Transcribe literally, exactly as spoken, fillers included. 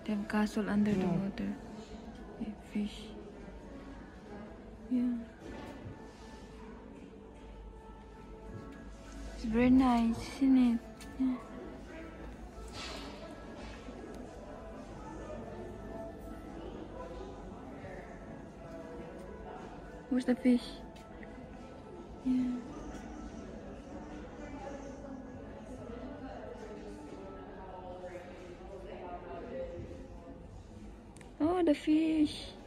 They have castle under the Yeah. water. Yeah, fish. Yeah. It's very nice, isn't it? Yeah. Where's the fish? Yeah. Oh, the fish.